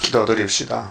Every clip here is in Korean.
기도드립시다.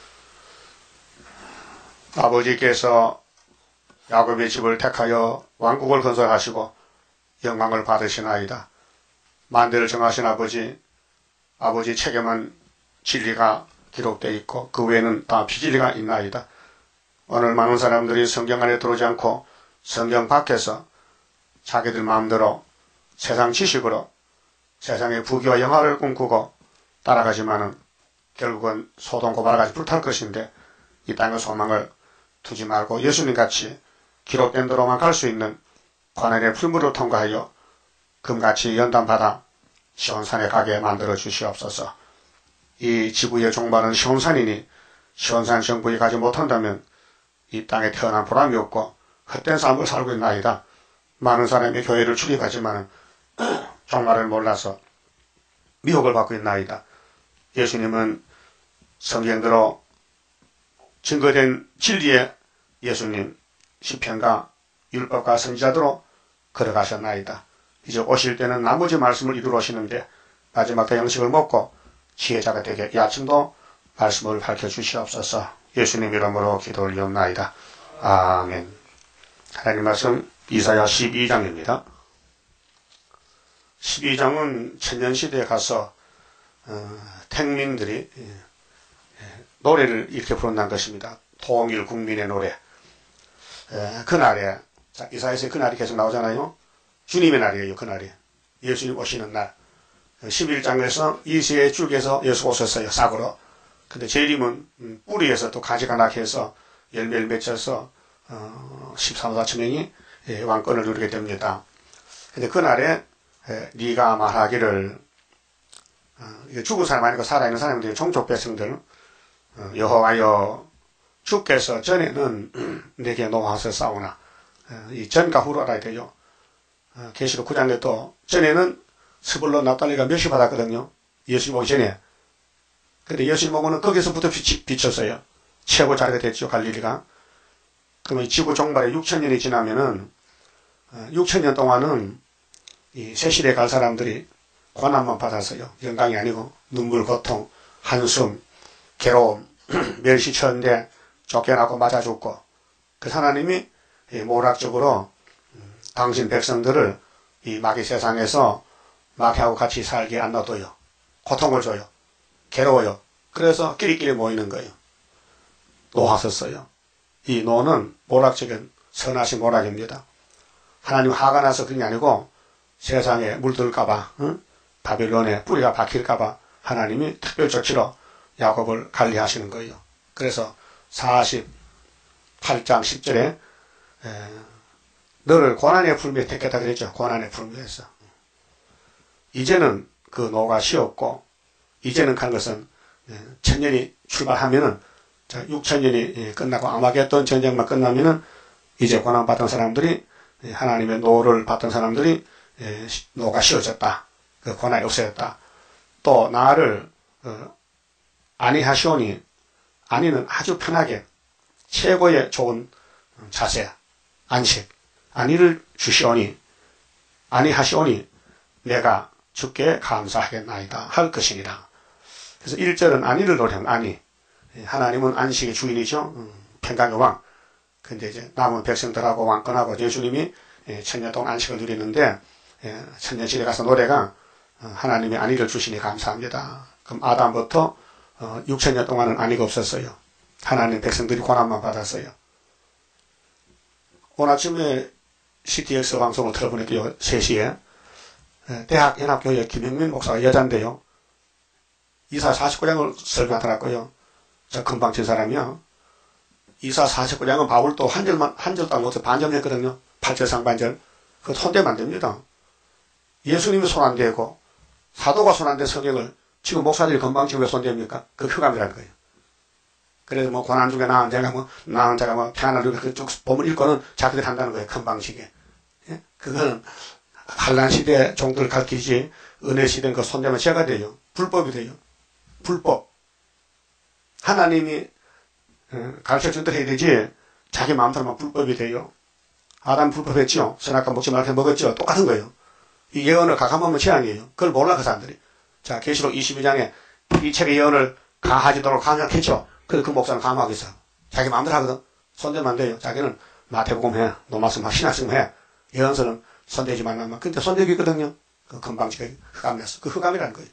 아버지께서 야곱의 집을 택하여 왕국을 건설하시고 영광을 받으시나이다. 만대를 정하신 아버지 책에만 진리가 기록되어 있고 그 외에는 다 비진리가 있나이다. 오늘 많은 사람들이 성경 안에 들어오지 않고 성경 밖에서 자기들 마음대로 세상 지식으로 세상의 부귀와 영화를 꿈꾸고 따라가지만은 결국은 소돔 고발같이 불탈 것인데 이 땅의 소망을 두지 말고 예수님같이 기록된 대로만 갈 수 있는 고난의 풀무를 통과하여 금같이 연단받아 시온산에 가게 만들어 주시옵소서. 이 지구의 종말은 시온산이니 시온산 정부에 가지 못한다면 이 땅에 태어난 보람이 없고 헛된 삶을 살고 있나이다. 많은 사람이 교회를 출입하지만 종말을 몰라서 미혹을 받고 있나이다. 예수님은 성경대로 증거된 진리의 예수님 시편과 율법과 선지자대로 걸어가셨나이다. 이제 오실 때는 나머지 말씀을 이루러 오시는데 마지막 때 양식을 먹고 지혜자가 되게 이 아침도 말씀을 밝혀주시옵소서. 예수님 이름으로 기도 올리옵나이다. 아멘. 하나님 말씀 이사야 12장입니다. 12장은 천년시대에 가서 택민들이 노래를 이렇게 부른다는 것입니다. 통일 국민의 노래. 그날에 이사야서의 그날이 계속 나오잖아요. 주님의 날이에요. 그날이 예수님 오시는 날. 11장에서 이세의 줄기에서 예수 오셨어요. 싹으로. 근데 재림은 뿌리에서 또 가지가 나게 해서 열매를 맺혀서 13만 4천 명이 왕권을 누리게 됩니다. 근데 그날에 네가 말하기를 죽은 사람 아니고 살아있는 사람들이 종족 백성들 여호와여 주께서 전에는 내게 노하셨사오나 이 전과 후로 알아야 돼요. 계시록 9장에 또 전에는 스불론 납달리가 멸시받았거든요. 예수님 오기 전에. 근데 예수님 오고는 거기서부터 비쳤어요. 최고 자리가 됐죠. 갈릴리가. 그러면 지구 종말에 6천년이 지나면은 6천년 동안은 이 세실에 갈 사람들이 고난만 받았어요. 영광이 아니고 눈물, 고통, 한숨, 괴로움, 멸시쳤는데 쫓겨나고 맞아 죽고. 그래서 하나님이 모락적으로 당신 백성들을 이 마귀 세상에서 마귀하고 같이 살게 안 놔둬요. 고통을 줘요. 괴로워요. 그래서 끼리끼리 모이는 거예요. 노하셨어요. 이 노는 모락적인 선하신 모락입니다. 하나님 화가 나서 그런 게 아니고 세상에 물들까봐 바빌론에 뿌리가 박힐까봐 하나님이 특별 조치로 야곱을 관리하시는 거예요. 그래서 48장 10절에 너를 고난의 풀무에 택했다 그랬죠. 고난의 풀무에서. 이제는 그 노가 쉬었고 이제는 간 것은 천년이 출발하면은 6천년이 끝나고 아마겟돈 전쟁만 끝나면은 이제 고난받은 사람들이 하나님의 노를 받던 사람들이 노가 쉬어졌다. 그 고난이 없어졌다. 또 나를 안위하시오니 안위는 아주 편하게 최고의 좋은 자세 안식 안위를 주시오니 안위하시오니 내가 주께 감사하겠나이다 할 것이니라. 그래서 1절은 안위를 노래하는 안위. 하나님은 안식의 주인이죠. 평강의 왕. 근데 이제 남은 백성들하고 왕권하고 예수님이 천년 동안 안식을 누리는데 천년시대 가서 노래가 하나님이 안위를 주시니 감사합니다. 그럼 아담부터 6천년 동안은 안위가 없었어요. 하나님 백성들이 고난만 받았어요. 오늘 아침에 CTX 방송을 들어보니까요. 3시에 대학연합교회 김영민 목사가 여잔데요. 이사 49장을 설교하더라고요. 저 금방 친 사람이요. 이사 49장은 바울도 한 절도 안 못해 반절 했거든요. 8절 상반절. 그거 손대면 안 됩니다. 예수님이 손 안 대고 사도가 손 안 댄 성경을 지금 목사들이 금방 치고 왜 손댑니까? 그 흑암이라는 거예요. 그래서 뭐 고난 중에 나은 자가 뭐 평안을 누리고 그쪽 본문 읽고는 자기들이 한다는 거예요. 금방식에. 예? 그거는 한란 시대 종들을 가르치지 은혜 시대는 그 손대면 죄가 돼요. 불법이 돼요. 불법. 하나님이 가르쳐준 대로 해야 되지 자기 마음대로만 불법이 돼요. 아담 불법했죠. 선악과 먹지 말게 먹었죠. 똑같은 거예요. 이 예언을 가감하면 재앙이에요. 그걸 몰라 그 사람들이. 자 계시록 22장에 이 책의 예언을 가하지도록 강력했죠. 그래서 그 목사는 감옥에 있어. 자기 마음대로 하거든. 손대면 안 돼요. 자기는 마태복음 해. 노마스마 신학승 해. 예언서는 손대지 말만. 근데 손대기 있거든요. 그 금방지가 흑암이었어. 그 흑암이라는 거예요.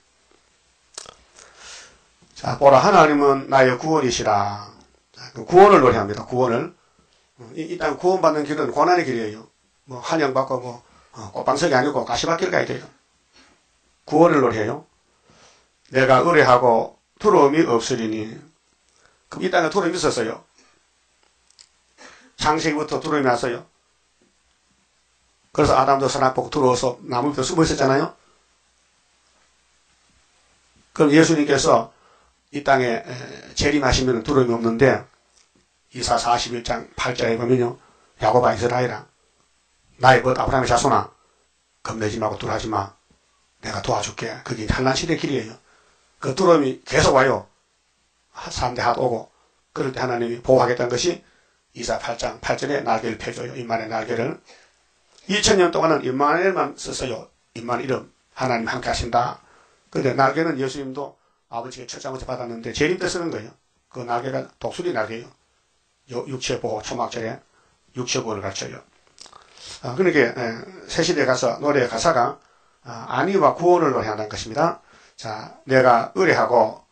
자, 보라, 하나님은 나의 구원이시라. 자, 그 구원을 노래합니다. 구원을. 일단 구원받는 길은 고난의 길이에요. 뭐, 환영받고, 뭐, 꽃방석이 아니고 가시밭길 가야 돼요. 구원을 노래해요. 내가 의뢰하고 두려움이 없으리니. 그럼 이 땅에 두려움이 있었어요. 창세기부터 두려움이 왔어요. 그래서 아담도 선악 보고 두려워서 나무 밑에 숨어 있었잖아요. 그럼 예수님께서 이 땅에 재림하시면 두려움이 없는데 이사 41장 8절에 보면요. 야곱아 이스라엘아 나의 벗 아브라함의 자손아 겁내지 말고 두려워하지 마. 내가 도와줄게. 그게 환난 시대의 길이에요. 그 두려움이 계속 와요. 사람들 하도 오고 그럴 때 하나님이 보호하겠다는 것이 이사 8장 8절에 날개를 펴줘요. 임마누엘 날개를. 2000년 동안은 임마누엘만 썼어요. 임마누엘 이름. 하나님 함께 하신다. 그런데 날개는 예수님도 아버지의 첫장부터 받았는데 재림 때 쓰는 거예요. 그 날개가 독수리 날개예요. 육체 보호 초막절에 육체 보호를 가르쳐요. 그러니까 새시대에 가서 노래 가사가 안위와 구원을 노래한다는 것입니다. 자, 내가 의뢰하고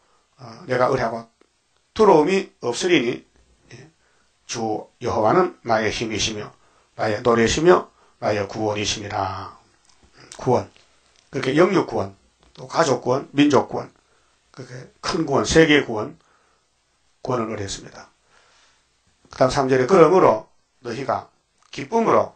두려움이 없으리니 주 여호와는 나의 힘이시며 나의 노래시며 나의 구원이심이라. 구원. 그렇게 영육 구원, 또 가족 구원, 민족 구원, 그렇게 큰 구원, 세계 구원을 노래했습니다. 그 다음 3절에 그러므로 너희가 기쁨으로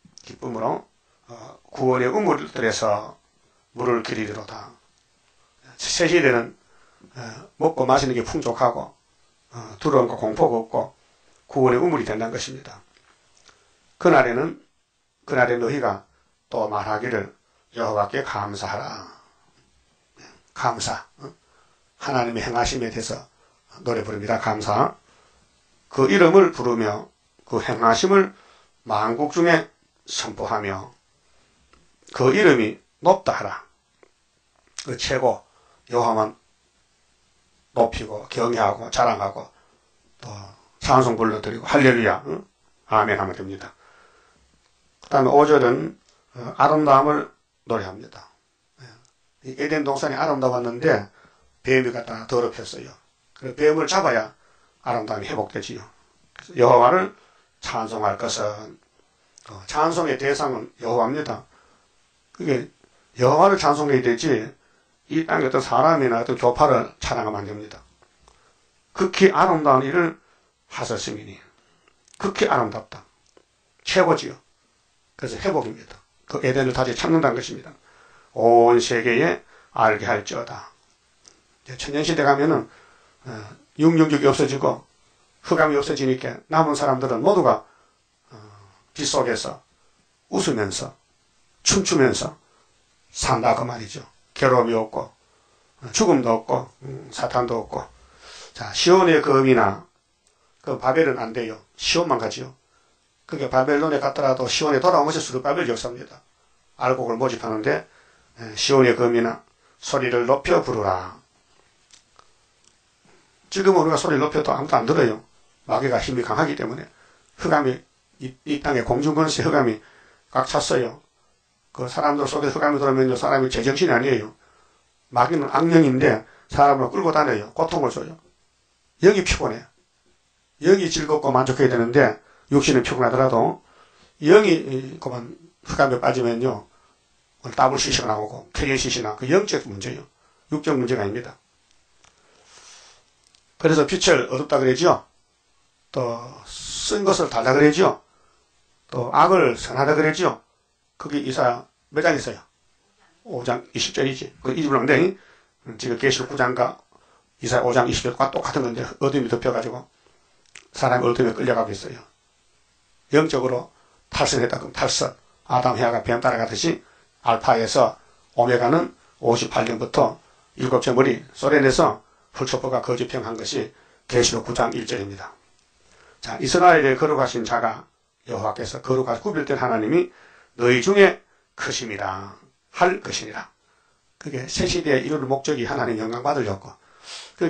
구원의 우물들에서 물을 기리리로다. 새 시대는 먹고 마시는 게 풍족하고 두려움과 공포가 없고 구원의 우물이 된다는 것입니다. 그날에 너희가 또 말하기를 여호와께 감사하라. 감사. 하나님의 행하심에 대해서 노래 부릅니다. 감사. 그 이름을 부르며 그 행하심을 만국 중에 선포하며 그 이름이 높다 하라. 그 최고 여호와만 높이고 경외하고 자랑하고 또 찬송 불러드리고 할렐루야 아멘 하면 됩니다. 그 다음에 5절은 아름다움을 노래합니다. 에덴 동산이 아름다웠는데 뱀이 갖다 더럽혔어요. 그래서 뱀을 잡아야 아름다움이 회복되지요. 그래서 여호와를 찬송할 것은 찬송의 대상은 여호와입니다. 그게 여호와를 찬송해야 되지 이 땅에 어떤 사람이나 어떤 교파를 찬양하면 안 됩니다. 극히 아름다운 일을 하셨으니 극히 아름답다. 최고지요. 그래서 회복입니다. 그 에덴을 다시 찾는다는 것입니다. 온 세계에 알게 할지어다. 천년시대 가면은 666이 없어지고 흑암이 없어지니까 남은 사람들은 모두가 빗속에서 웃으면서 춤추면서 산다 그 말이죠. 괴로움이 없고 죽음도 없고 사탄도 없고. 자, 시온의 검이나 그 바벨은 안 돼요. 시온만 가지요. 그게 바벨론에 갔더라도 시온에 돌아온 것이 스룹바벨 역사입니다. 알곡을 모집하는데 시온의 검이나 소리를 높여 부르라. 지금 우리가 소리를 높여도 아무도 안 들어요. 마귀가 힘이 강하기 때문에. 흑암이 이 땅에 공중권세 흑암이 꽉 찼어요. 그 사람들 속에 흑암이 들어오면 사람이 제정신이 아니에요. 마귀는 악령인데 사람을 끌고 다녀요. 고통을 줘요. 영이 피곤해. 영이 즐겁고 만족해야 되는데 육신은 피곤하더라도 영이 그만 흑암에 빠지면요. WCC가 나오고 KNCC나 그 영적 문제예요. 육적 문제가 아닙니다. 그래서 빛을 어둡다 그러죠. 또 쓴 것을 달라 그러죠. 또 악을 선하다 그러죠. 그게 이사 몇 장 있어요? 5장 20절이지. 그 잊어버렸는데 지금 계시록 9장과 이사 5장 20절과 똑같은 건데 어둠이 덮여가지고 사람이 어둠에 끌려가고 있어요. 영적으로 탈선했다 그럼 탈선. 아담 해아가 뱀 따라가듯이 알파에서 오메가는 58년부터 7째 머리 소련에서 훌초포가 거짓평한 것이 계시록 9장 1절입니다. 자, 이스라엘에 거룩하신 자가 여호와께서 거룩하고 구별된 하나님이 너희 중에 크심이라 할 것이니라. 그게 새 시대에 이룰 목적이 하나님 영광 받으려고. 그게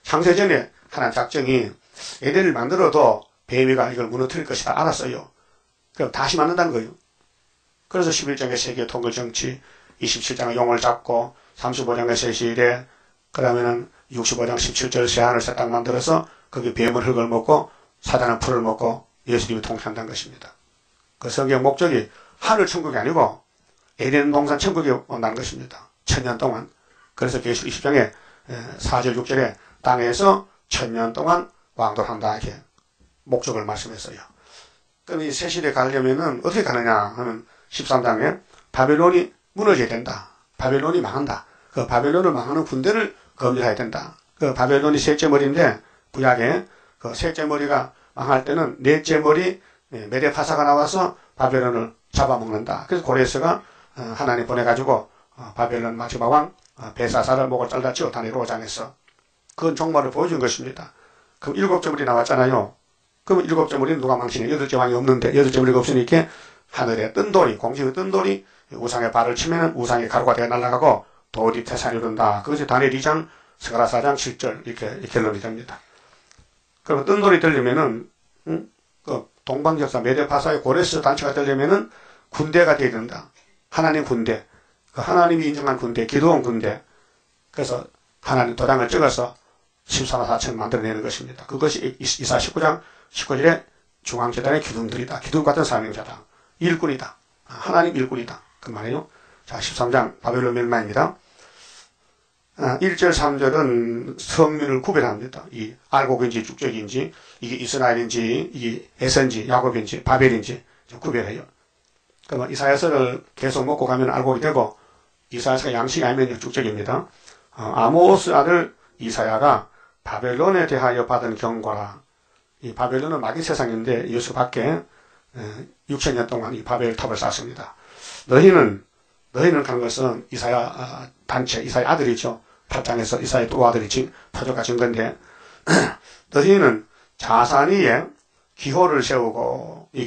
창세전에 하나님 작정이 에덴을 만들어도 뱀이가 이걸 무너뜨릴 것이다 알았어요. 그럼 다시 만든다는 거예요. 그래서 11장의 세계 통일 정치, 27장의 용을 잡고 35장의 세시일에 그러면은 65장 17절 새하늘 새 땅 만들어서 거기 뱀은 흙을 먹고 사단은 풀을 먹고 예수님이 통치한다는 것입니다. 그 성경 목적이 하늘 천국이 아니고 에덴 동산 천국이 온다는 것입니다. 1000년 동안. 그래서 계시록 20장에 4절 6절에 땅에서 1000년 동안 왕도한다 이렇게 목적을 말씀했어요. 그럼 이 새 시대에 가려면은 어떻게 가느냐 하면 13장에 바벨론이 무너져야 된다. 바벨론이 망한다. 그 바벨론을 망하는 군대를 검열해야 된다. 그 바벨론이 셋째 머리인데 구약에 그 셋째 머리가 망할 때는 넷째 머리 메데파사가 나와서 바벨론을 잡아먹는다. 그래서 고레스가 하나님 보내가지고 바벨론 마지막 왕 베사사를 목을 잘랐죠. 다니엘 5장에서. 그건 종말을 보여준 것입니다. 그럼 7째 머리 나왔잖아요. 그럼 7째 머리는 누가 망치냐. 8째 왕이 없는데 8째 머리가 없으니까 하늘에 뜬돌이, 공중의 뜬돌이 우상의 발을 치면 우상의 가루가 되어 날아가고 돌이 태산이 오른다. 그것이 다니엘 2장, 스가랴 4장 7절 이렇게 결론이 됩니다. 그러면 뜬돌이 들리면은 그 동방적사 메데파사의 고레스 단체가 되려면은 군대가 되어야 된다. 하나님 군대. 그 하나님이 인정한 군대, 기도원 군대. 그래서 하나님 도장을 찍어서 14만 4천 만들어내는 것입니다. 그것이 이사 19장 19절에 중앙재단의 기둥들이다. 기둥 같은 사명자다. 일꾼이다. 하나님 일꾼이다. 그 말이에요. 자, 13장 바벨론 멸망입니다. 1절 3절은 성민을 구별합니다. 이 알곡인지 죽적인지 이게 이스라엘인지 이게 에서인지 야곱인지 바벨인지 구별해요. 그러면 이사야서를 계속 먹고 가면 알곡이 되고 이사야서가 양식이 아니면 죽적입니다. 아모스 아들 이사야가 바벨론에 대하여 받은 경고라. 이 바벨론은 마귀 세상인데 예수 밖에 6천년 동안 이 바벨 탑을 쌓습니다. 너희는 간 것은 이사야 단체, 이사야 아들이죠. 8장에서 이사야 또 아들이지 표적과 증거인데 너희는 자산 위에 기호를 세우고 이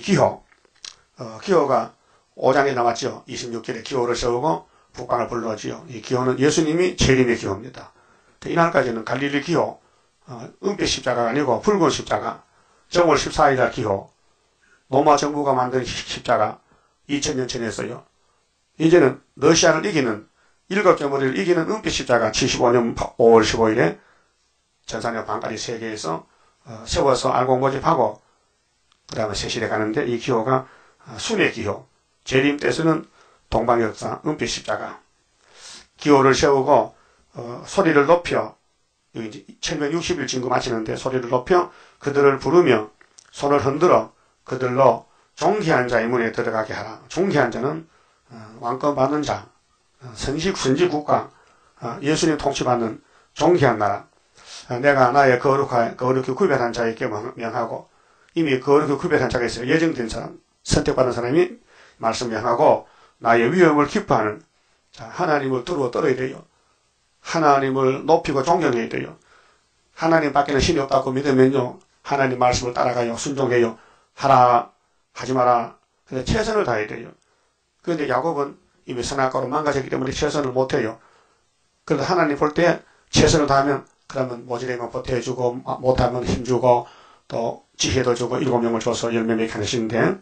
기호가 5장에 나왔죠. 26절에 기호를 세우고 북방을 불러지요. 이 기호는 예수님이 재림의 기호입니다. 이날까지는 갈릴리 기호, 은빛 십자가가 아니고 붉은 십자가, 정월 14일날 기호, 로마 정부가 만든 십자가 2000년 전이었어요. 이제는 러시아를 이기는 7째 머리를 이기는 은빛 십자가 75년 5월 15일에 전산역 방가리 세계에서 세워서 알곡 모집하고 그 다음에 세실에 가는데 이 기호가 순의 기호, 재림 때 쓰는 동방역사 은빛 십자가 기호를 세우고 소리를 높여 여기 이제 1160일 진구 마치는데 소리를 높여 그들을 부르며 손을 흔들어 그들로 존귀한 자의 문에 들어가게 하라. 존귀한 자는 왕권 받는 자, 선지 국가, 예수님 통치받는 존귀한 나라. 내가 나의 거룩히 구별한 자에게 명하고 이미 거룩히 구별한 자가 있어요. 예정된 사람, 선택받은 사람이 말씀 명하고 나의 위엄을 기뻐하는 자, 하나님을 두루워 떨어야 돼요. 하나님을 높이고 존경해야 돼요. 하나님 밖에는 신이 없다고 믿으면요. 하나님 말씀을 따라가요. 순종해요. 하라, 하지 마라. 근데 최선을 다해야 돼요. 그런데 야곱은 이미 선악과로 망가졌기 때문에 최선을 못해요. 그래도 하나님 볼 때 최선을 다하면 그러면 모질이면 보태주고 못하면 힘주고 또 지혜도 주고 7명을 줘서 열매 맺게 하시는데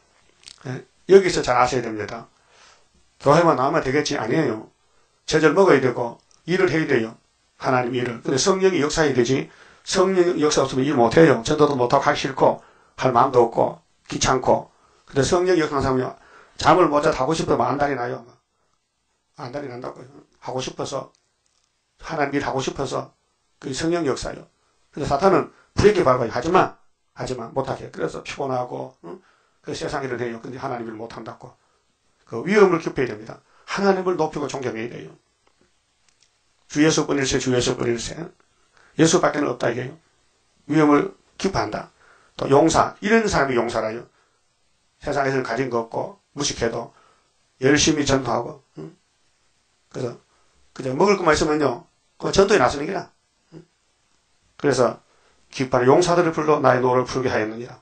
여기서 잘 아셔야 됩니다. 교회만 나오면 되겠지? 아니에요. 제절 먹어야 되고 일을 해야 돼요. 하나님 일을. 근데 성령이 역사해야 되지. 성령 역사 없으면 일 못해요. 전도도 못하고 하기 싫고 할 마음도 없고 귀찮고. 근데 성령 역사하면 잠을 못 자도 하고 싶으면 안달이 나요. 안달이 난다고요. 하고 싶어서 하나님 일 하고 싶어서 그 성령 역사요. 근데 사탄은 브레이크 밟아요. 하지마 못하게. 그래서 피곤하고 그 세상 일을 해요. 근데 하나님 일 못한다고. 그 위험을 깊어야 됩니다. 하나님을 높이고 존경해야 돼요. 주 예수 뿐일세 주 예수 뿐일세. 예수밖에는 없다 이게요. 위험을 기뻐한다. 또 용사 이런 사람이 용사라요. 세상에서는 가진 거 없고 무식해도 열심히 전도하고 그래서 그냥 먹을 것만 있으면요 그 전도에 나서는 게라. 그래서 기뻐하는 용사들을 불러 나의 노를 풀게 하였느니라.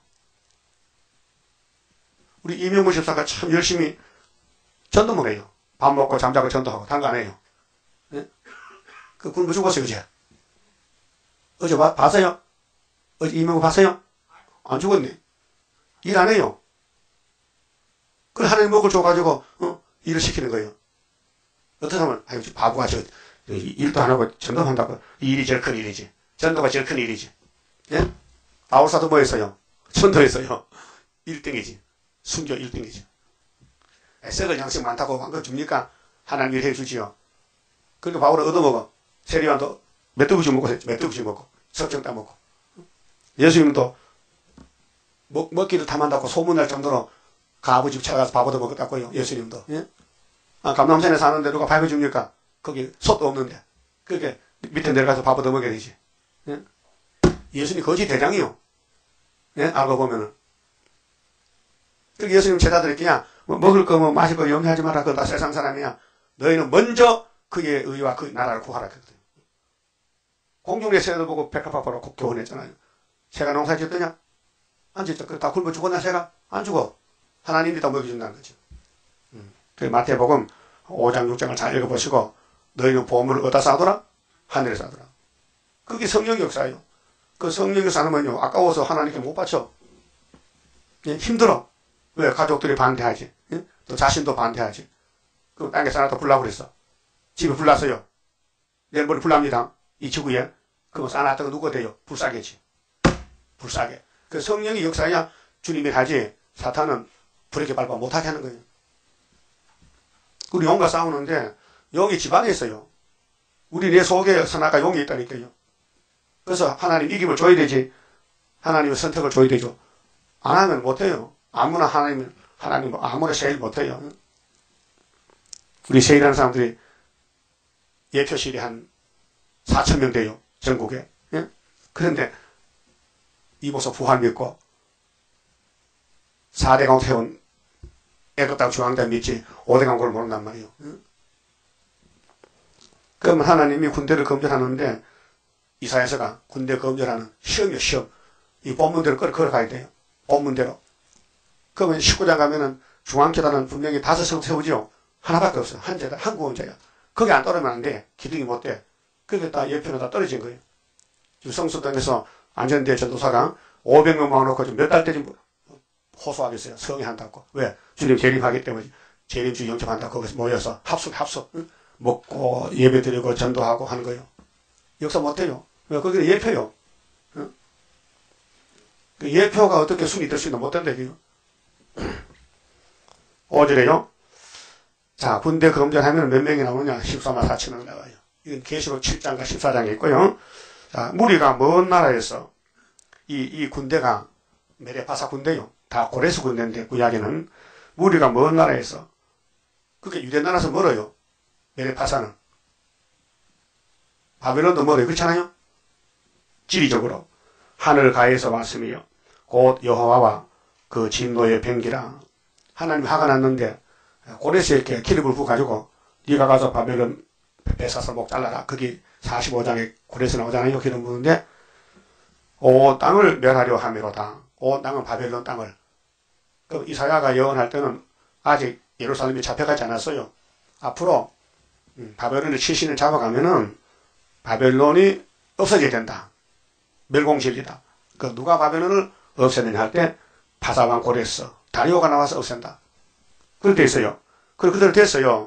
우리 이명무 집사가 참 열심히 전도만 해요. 밥 먹고 잠자고 전도하고 다른 거 안 해요. 네? 그 굶어 죽었어요 그제. 어제 봤어요? 어제 이명박 봤어요? 안 죽었네. 일 안 해요. 그래, 하나님 먹을 줘가지고, 일을 시키는 거예요. 어떤 사람은, 아유, 바보가 일도 안 하고 전도한다고. 이 일이 제일 큰 일이지. 전도가 제일 큰 일이지. 예? 바울사도 뭐 했어요? 전도했어요. 1등이지. 순교 1등이지. 썩을 양식 많다고 한 거 줍니까? 하나님 일 해주지요. 그러니까 바울은 얻어먹어. 세리완도 몇 두부씩 먹고, 몇 두부씩 먹고, 석정 따먹고. 예수님도 먹기를 탐한다고 소문날 정도로 아버지 집 찾아가서 밥 얻어먹었다고요. 예수님도. 예? 감남산에 사는데 누가 밥 해줍니까? 거기 솥도 없는데. 그게 밑에 내려가서 밥 얻어먹어야 되지. 예? 예수님 거지 대장이요. 예? 알고 보면은. 그러니까 예수님 제자들이 그냥 먹을 거 마실 거 염려하지 마라. 그건 다 세상 사람이야. 너희는 먼저 그의 의와 그 나라를 구하라. 그랬거든요. 공중의 새들 보고 백합화보라고 교훈했잖아요. 새가 농사 짓더냐? 안 짓죠. 다 굶어 죽었나 새가? 안 죽어. 하나님이 다 먹여준다는 거죠. 그 마태복음 5장 6장을 잘 읽어보시고 너희는 보물을 어디다 쌓아둬라? 하늘에 쌓아둬라. 그게 성령 역사예요. 그 성령 역사는요 아까워서 하나님께 못 바쳐. 예? 힘들어. 왜? 가족들이 반대하지. 예? 또 자신도 반대하지. 그럼 땅에 사놨다 불라고 그랬어. 집에 불났어요. 내일 모레 불납니다. 이 지구에. 그거 쌓아놨다가 누가 돼요? 불사개지. 불사개. 그 성령이 역사야 주님이 하지. 사탄은 불에게 밟아 못하게 하는 거예요. 우리 용과 싸우는데 용이 집안에 있어요. 우리 내 속에 선악과 용이 있다니까요. 그래서 하나님 이김을 줘야 되지. 하나님의 선택을 줘야 되죠. 안 하면 못해요. 아무나 하나님 아무나 세일 못해요. 우리 세일하는 사람들이 예표실이 한 4,000명 돼요. 전국에. 예? 그런데 이보서 부활 믿고 4대 강국 태운 애국당 중앙당 믿지 5대 강국을 모른단 말이에요. 예? 그러면 하나님이 군대를 검열하는데 이사야서가 군대 검열하는 시험이요, 시험. 이 본문대로 걸어가야 돼요. 본문대로. 그러면 19장 가면은 중앙재단은 분명히 5성 세우죠. 하나밖에 없어요. 한 재단, 한 구원자야. 거기 안 떨어지면 안 돼. 기둥이 못 돼. 그게 다 옆에는 다 떨어진 거예요. 지금 성수동에서 안전대 전도사가 500명 모아놓고 몇 달 때 지금 호소하겠어요. 성의한다고. 왜? 주님 재림하기 때문에 재림주 영접한다고 거기서 모여서 합숙. 응? 먹고 예배 드리고 전도하고 하는 거예요. 역사 못해요. 왜? 거기는 예표요. 응? 그 예표가 어떻게 순위 될 수 있나 못된다 이게요. 5절에요. 자, 군대 검전하면 몇 명이 나오냐? 14만 4천명 나와요. 이건 계시록 7장과 14장에 있고요. 자, 무리가 먼 나라에서 이 군대가 메레파사 군대요. 다 고레스 군대인데 구약에는 무리가 먼 나라에서 그게 유대 나라에서 멀어요. 메레파사는 바벨론도 멀어요. 그렇잖아요. 지리적으로 하늘 가에서 왔으며 곧 여호와와 그 진노의 병기라. 하나님이 화가 났는데 고레스에 이렇게 기름을 부어가지고 네가 가서 바벨론 뺏어서 목 잘라라. 그게 45장에 고레스 나오잖아요. 기름 부는데 온 땅을 멸하려 하미로다. 온 땅은 바벨론 땅을. 그럼 이사야가 예언할 때는 아직 예루살렘이 잡혀가지 않았어요. 앞으로 바벨론을 70년 잡아가면은 바벨론이 없어져야 된다. 멸공진리다. 그 누가 바벨론을 없애느냐 할 때 파사왕 고레스 다리오가 나와서 없앤다. 그렇게 있어요. 그대로 됐어요.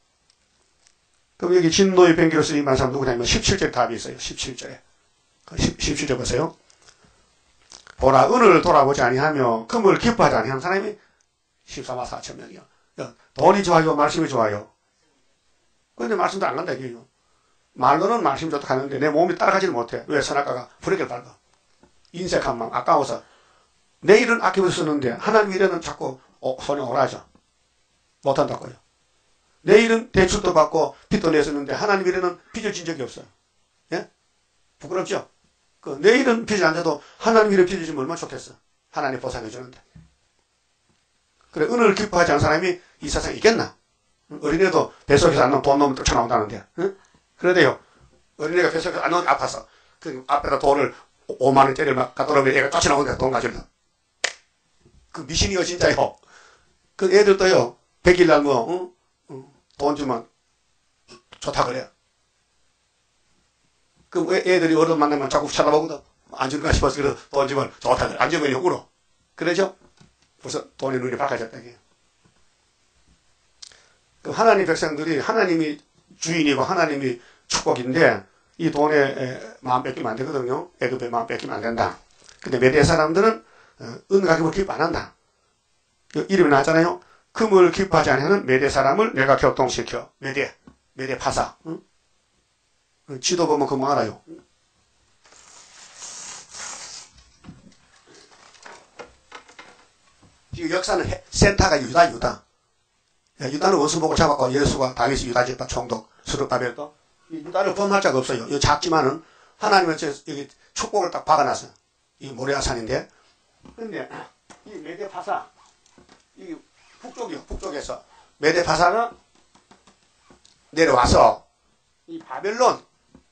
그럼 여기 진노의 병기로 쓰인 사람 누구냐면 17절에 답이 있어요. 17절에. 17절 보세요. 보라 은을 돌아보지 아니하며 금을 기뻐하지 아니하는 사람이 14만 4천 명이요. 돈이 좋아요? 말씀이 좋아요? 그런데 말씀도 안 간다 이게요. 말로는 말씀 좋다 가는데 내 몸이 따라가지를 못해. 왜? 선악과가 브레이크를 밟아. 인색한 마음 아까워서 내일은 아끼면서 쓰는데 하나님 일에는 자꾸 손이 오라죠. 못한다고요. 내일은 대출도 받고 빚도 내쓰는데 하나님 일에는 빚을 진 적이 없어요. 예? 부끄럽죠? 내일은 빚이 안 돼도 하나님 일에 빚을 지면 얼마나 좋겠어. 하나님 보상해 주는데. 그래 은을 기뻐하지 않은 사람이 이 세상에 있겠나? 어린애도 뱃속에서 안 나오면 돈 넣으면 쫓아나온다는데. 예? 그래도요. 어린애가 뱃속에서 안 나오면 아파서 그 앞에다 돈을 5만 원짜리를 막 갖다 놓으면 애가 쫓아나오는데 돈 가지고. 그 미신이요 진짜요. 그 애들도요. 100일 날 돈 주면 좋다 그래요. 그럼 애들이 어른 만나면 자꾸 쳐다보거든. 안 주는가 싶어서 그래서 돈 주면 좋다. 안 주면 욕으로. 그러죠? 벌써 돈의 눈이 밝아졌다. 그럼 하나님 백성들이 하나님이 주인이고 하나님이 축복인데 이 돈에 마음 뺏기면 안 되거든요. 애굽에 마음 뺏기면 안 된다. 근데 메대 사람들은 은가금을 기뻐 안 한다. 이름이 나왔잖아요. 금을 기뻐하지 않는 메대 사람을 내가 격동시켜. 메대 파사. 응? 지도 보면 금방 알아요. 지금 역사는 센터가 유다. 유다는 원수복을 잡았고 예수가 다윗이 유다 지었다. 총독 스룹바벨도 유다를 범할 자가 없어요. 이 작지만은 하나님은 여기 축복을 딱 박아놨어요. 이 모리아산인데, 근데 이 메대 파사, 이 북쪽에서 메대 파사가 내려와서 이 바벨론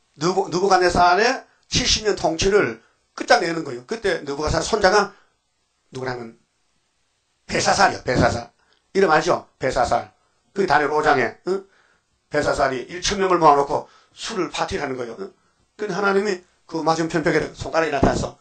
느부갓네살의 70년 통치를 끝장내는 거예요. 그때 느부갓네살 손자가 누구냐면 벨사살이요. 벨사살. 이름 알죠? 벨사살. 그 다니엘 5장에 응? 벨사살이 1,000명을 모아놓고 술을 파티를 하는 거예요. 응? 근데 하나님이 그 맞은편 벽에 손가락이 나타나서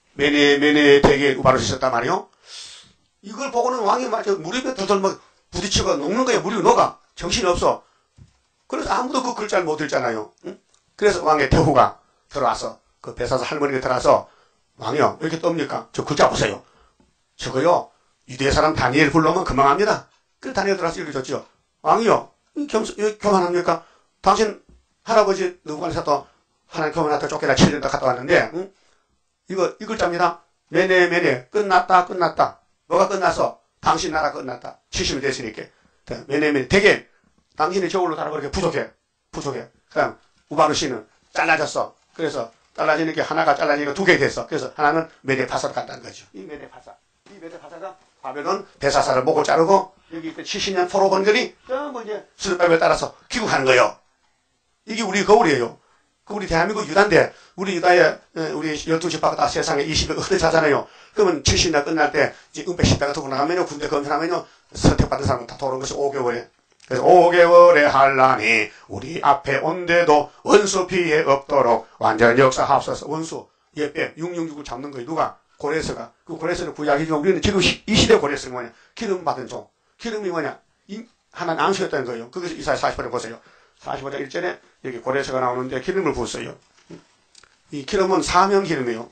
메네 대게 우바로 있었단 말이요. 이걸 보고는 왕이 무릎에 두들며 부딪히고 녹는 거예요. 무릎이 녹아. 정신이 없어. 그래서 아무도 그 글자를 못 읽잖아요. 응? 그래서 왕의 대후가 들어와서 그 벨사살 할머니가 들어와서 왕이요. 왜 이렇게 떱니까? 저 글자 보세요. 저거요. 유대 사람 다니엘 불러면 금방 합니다. 그래서 다니엘 들어와서 읽어줬죠. 왕이요. 교만합니까? 당신 할아버지 느부갓네살도 하나님 교만한테 쫓겨나 7년 더 갔다 왔는데 응? 이거 이 글자입니다. 메네 끝났다. 뭐가 끝났어? 당신 나라 끝났다. 70이 됐으니까. 메네 되게 당신이 저울로 달아버리게 부족해. 그다음 우바르 씨는 잘라졌어. 그래서 잘라지니까 하나가 잘라지니까 2개 됐어. 그래서 하나는 메네 파사로 간다는 거죠. 이 메네 파사가 바벨론 벨사살을 목을 자르고 여기 70년 포로 번들이 전부 이제 스룹바벨 따라서 귀국하는 거예요. 이게 우리 거울이에요. 우리 대한민국 유다인데 우리 유다에 우리 12지파가 다 세상에 20여 흩어지잖아요. 그러면 70년 끝날 때 이제 은백십대가 두고 나가면요. 군대 검사하면요. 선택받은 사람은 다 돌아온 것이 5개월에. 그래서 5개월의 한란이 우리 앞에 온데도 원수 피해 없도록 완전 역사하옵소서. 원수 예빼 666을 잡는 거예요. 누가? 고레스가. 그 고레스는 구약이지만 우리는 지금 이 시대 고레스가 뭐냐? 기름 받은 종. 기름이 뭐냐? 하나님 안수였다는 거예요. 그것이 이사야 45장 보세요. 45장 1절에 여기 고레스가 나오는데 기름을 부었어요. 이 기름은 사명 기름이에요.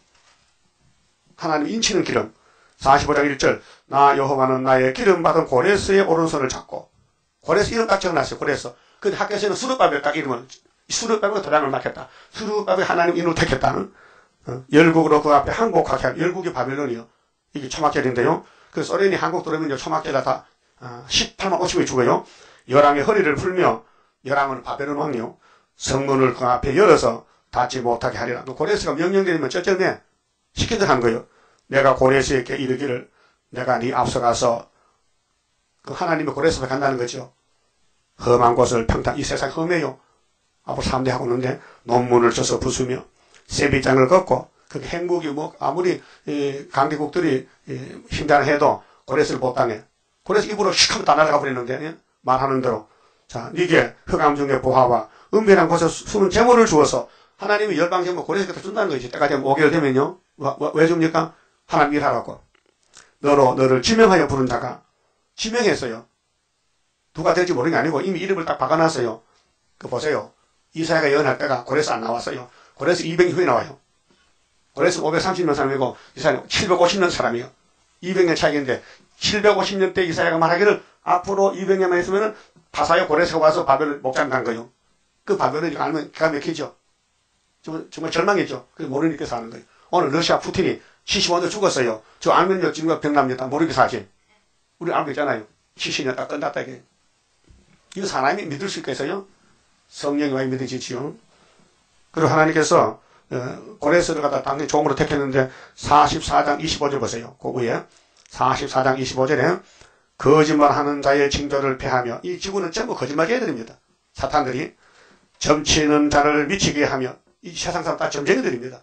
하나님 인치는 기름. 45장 1절 나 여호와는 나의 기름 받은 고레스의 오른손을 잡고 고레스 이름 딱 적어놨어요. 고레스. 근데 학교에서는 수르바벨 딱 이름을 수르바벨 도장을 맡겼다. 수르바벨 하나님 인으로 택했다는 열국으로 그 앞에 항복하게 한 열국이 바벨론이요. 이게 초막절인데요. 그 소련이 한국 들어오면 초막절에 다 18만 5천명이 죽어요. 열왕의 허리를 풀며 열왕은 바벨론 왕이요. 성문을 그 앞에 열어서 닫지 못하게 하리라. 고레스가 명령되면 쩔쩔매 시킨들 한 거예요. 내가 고레스에게 이르기를 내가 네 앞서가서 그 하나님의 고레스에 간다는 거죠. 험한 곳을 평탄 이 세상 험해요. 앞으로 3대 하고 있는데 논문을 써서 부수며 세비장을 걷고 그 행복이 뭐 아무리 강대국들이 힘들어 해도 고레스를 못 당해. 고레스 입으로 슉하면 다 날아가 버리는데 말하는 대로 자 이게 흑암 중에 보화와 은밀한 곳에 숨은 재물을 주어서 하나님이 열방 재물 고레스가 준다는 거지. 때가 되면 5개월 되면요. 왜 줍니까? 하나님 일하라고. 너를 지명하여 부른 자가 지명했어요. 누가 될지 모르는 게 아니고 이미 이름을 딱 박아놨어요. 그 보세요. 이사야가 예언할 때가 고레스 안 나왔어요. 고레스 200년 후에 나와요. 고레스 530년 사람이고 이사야는 750년 사람이에요. 200년 차이인데 750년 때 이사야가 말하기를 앞으로 200년만 있으면은 파사야 고레스가 와서 바벨론 목장 간 거예요. 그 바벨론이 알면 기가 막히죠. 정말 절망했죠. 그래서 모르니까 사는 거예요. 오늘 러시아 푸틴이 75년 죽었어요. 저 알면요 지금 병납니다. 모르게 사지. 우리 알고 있잖아요. 70년 딱 끝났다 이게. 이거 사람이 믿을 수 있겠어요? 성령이 와야 믿어지지요. 그리고 하나님께서 고레스를 갖다 당연히 종으로 택했는데 44장 25절 보세요. 그 위에 44장 25절에 거짓말하는 자의 징조를 패하며 이 지구는 전부 거짓말 애들입니다. 사탄들이 점치는 자를 미치게 하며 이 세상 사람 다 점쟁이들입니다.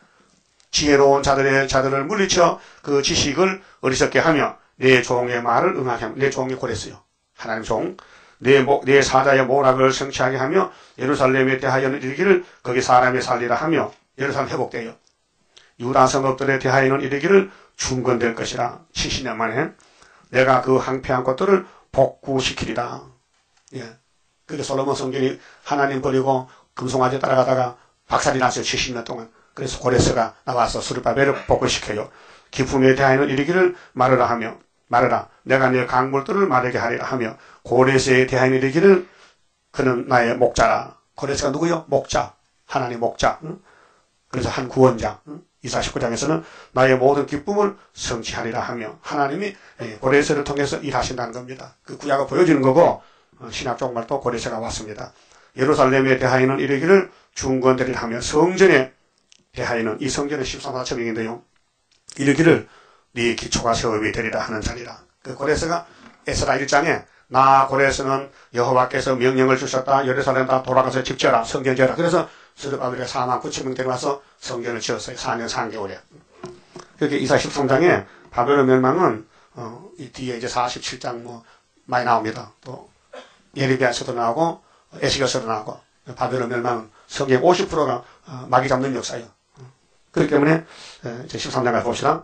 지혜로운 자들을 물리쳐 그 지식을 어리석게 하며 내 종의 말을 응하게 하며 내 종이 고레스요. 하나님 종 내 사자의 모락을 성취하게 하며 예루살렘에 대하여는 이르기를 거기 사람이 살리라 하며 예루살렘 회복돼요. 유다 성읍들에 대하여는 이르기를 중건될 것이라. 70년 만에 내가 그 황폐한 것들을 복구시키리라. 예. 그게 솔로몬 성전이 하나님 버리고 금송아지 따라가다가 박살이 났어요. 70년 동안. 그래서 고레스가 나와서 스룹바벨을 복구시켜요. 기품에 대하여는 이르기를 말하라 내가 내 강물들을 마르게 하리라 하며 고레스에 대하여는 이르기를 그는 나의 목자라. 고레스가 누구요? 목자. 하나님 목자. 응? 그래서 한 구원자. 응? 이사 19장에서는 나의 모든 기쁨을 성취하리라 하며 하나님이 고레스를 통해서 일하신다는 겁니다. 그 구약을 보여주는 거고 신약 종말도 고레스가 왔습니다. 예루살렘에 대하여는 이르기를 중건되리라 하며 성전에 대하여는 이 성전은 13사처명인데요. 이르기를 네 기초가 세업이 되리라 하는 자리라. 그 고레스가 에스라 1장에 나 고레스는 여호와께서 명령을 주셨다. 예루살렘 다 돌아가서 집 지어라. 성전 지어라. 그래서 스룹바벨이 4만 9천 명 데려와서 성전을 지었어요. 4년 3개월에. 그렇게 이사 13장에 바벨론 멸망은 이 뒤에 이제 47장 뭐 많이 나옵니다. 또 예레미야서도 나오고 에스겔서도 나오고 바벨론 멸망은 성경 50%가 마귀 잡는 역사예요. 그렇기 때문에 이제 13장을 봅시다.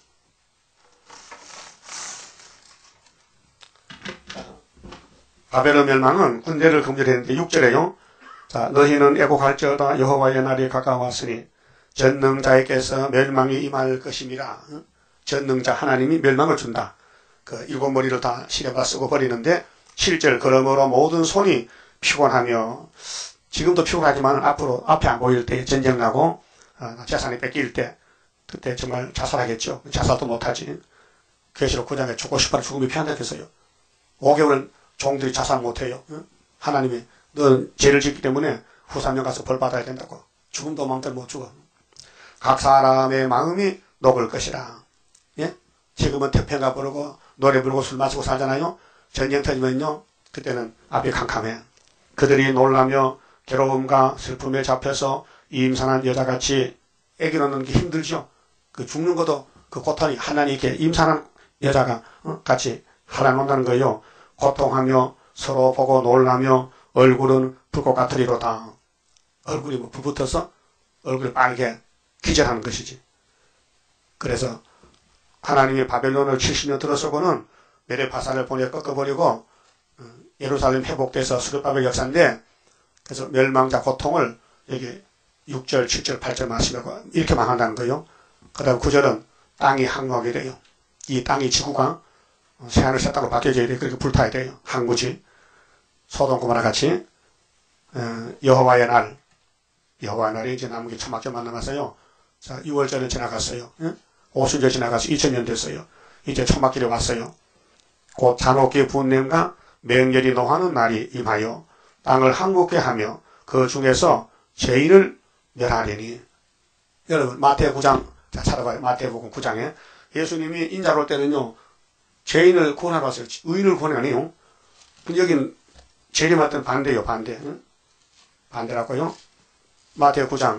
바벨론 멸망은 군대를 금절했는데 6절에요. 자, 너희는 애곡할지어다 여호와의 날이 가까웠으니 전능자에게서 멸망이 임할 것입니다. 전능자 하나님이 멸망을 준다. 그 일곱 머리를 다 시내다 쓰고 버리는데 7절 그러므로 모든 손이 피곤하며 지금도 피곤하지만 앞으로 앞에 안 보일 때 전쟁 나고 재산이 뺏길 때 그때 정말 자살하겠죠. 자살도 못하지. 계시록 9장에 죽고 싶어도 죽음이 피한다겠어요. 5개월 종들이 자살 못해요. 하나님이 너 죄를 짓기 때문에 후사명 가서 벌 받아야 된다고. 죽음도 마음대로 못 죽어. 각 사람의 마음이 녹을 것이라. 예? 지금은 태평가 부르고 노래 부르고 술 마시고 살잖아요. 전쟁 터지면요. 그때는 앞이 캄캄해. 그들이 놀라며 괴로움과 슬픔에 잡혀서 임산한 여자같이 애기 낳는 게 힘들죠. 그 죽는 것도 그 고통이 하나님 이렇게 임산한 여자가 같이 살아난다는 거예요. 고통하며 서로 보고 놀라며 얼굴은 불꽃 같으리로다. 얼굴이 뭐 불붙어서 얼굴이 빨개 기절하는 것이지. 그래서 하나님이 바벨론을 70년 들어서고는 메레파사를 보내 꺾어버리고 예루살렘 회복돼서 스룹바벨 역사인데 그래서 멸망자 고통을 여기 6절, 7절, 8절 말씀하고 이렇게 망한다는 거예요. 그 다음 9절은 땅이 항목이 돼요. 이 땅이 지구가 새하늘 새 땅으로 바뀌어져야 돼요. 그렇게 불타야 돼요. 항구지. 소돔 고모라 같이 여호와의 날이 이제 남은 게 초막절만 남았어요. 자, 6월절은 지나갔어요. 오순절 지나가서 2000년 됐어요. 이제 초막길이 왔어요. 곧 잔혹기 분냄과 맹렬히 노하는 날이 임하여 땅을 항복케 하며 그 중에서 죄인을 멸하리니. 여러분 마태복음 9장 자 찾아봐요. 마태복음 9장에 예수님이 인자로 올 때는요 죄인을 구원하러 왔어요. 의인을 구원이 아니에요. 근데 여기는 재림할 반대요. 반대. 반대라고요. 마태복음 9장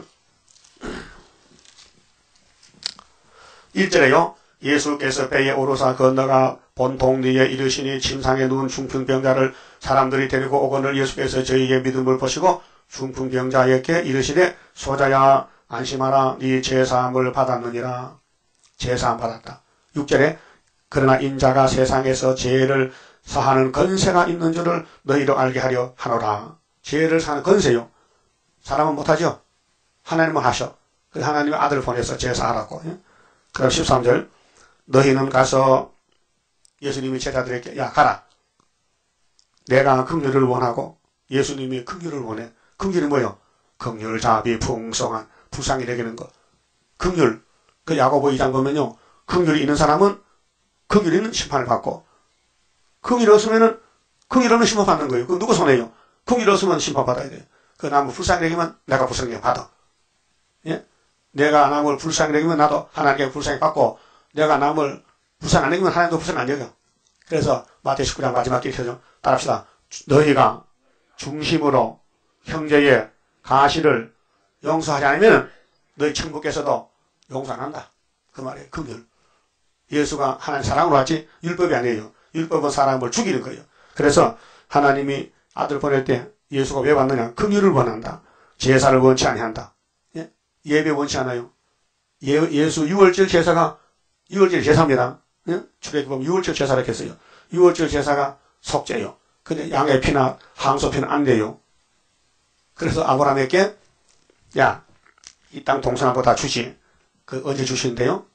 1절에요. 예수께서 배에 오르사 건너가 본 동리에 이르시니 침상에 누운 중풍병자를 사람들이 데리고 오거늘 예수께서 저희의 믿음을 보시고 중풍병자에게 이르시되 소자야 안심하라 네 죄사함을 받았느니라. 죄사함 받았다. 6절에 그러나 인자가 세상에서 죄를 사하는 건세가 있는 줄을 너희로 알게 하려 하노라. 죄를 사는 건세요. 사람은 못하죠. 하나님은 하셔. 그래서 하나님의 아들을 보내서 죄사하라고. 그럼 13절 너희는 가서 예수님이 제자들에게 야 가라. 내가 긍휼을 원하고 예수님이 긍휼을 원해. 긍휼이 뭐요? 긍휼 자비 풍성한 불쌍히 여기는 거. 긍휼. 그 야고보 2장 보면요. 긍휼이 있는 사람은 긍휼이 있는 심판을 받고 긍휼이 없으면은 긍휼 없는 심판 받는 거예요. 그 누구 손해요? 긍휼 없으면 심판 받아야 돼요. 그 남을 불쌍히 여기면 내가 불쌍히 받아. 예? 내가 남을 불쌍히 여기면 나도 하나님께 불쌍히 받고 내가 남을 불쌍히 안 여기면 하나님도 불쌍히 안 여겨. 그래서 마태 19장 마지막 길에서 따라합시다. 너희가 중심으로 형제의 가시를 용서하지 않으면 너희 천국에서도 용서 안 한다. 그 말이에요. 긍휼. 예수가 하나님 사랑으로 하지 율법이 아니에요. 율법은 사람을 죽이는 거예요. 그래서 하나님이 아들 보낼 때 예수가 왜 왔느냐? 긍휼을 원한다. 제사를 원치 아니한다. 예? 예배 원치 않아요. 예수 6월절 제사가 6월절 제사입니다. 예? 출애굽 보면 6월절 제사라고 했어요. 6월절 제사가 속죄요. 근데 양의 피나 항소 피는 안 돼요. 그래서 아브라함에게 야, 이 땅 동서남북 다 주지. 그 언제 주시는데요?